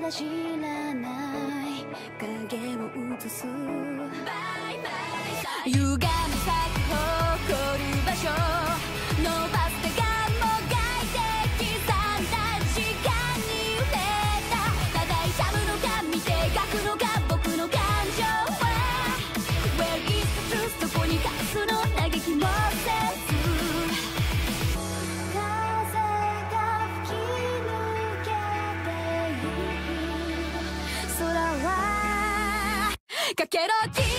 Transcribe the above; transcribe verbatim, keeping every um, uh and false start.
だ知らない影を映す歪み咲き誇る場所伸ばす手がもがいて刻んだ時間に揺れたただ痛むのか見て描くのか僕の感情は Where is the truth どこに隠すの嘆きもせず風が吹き抜けてゆく空はかけろ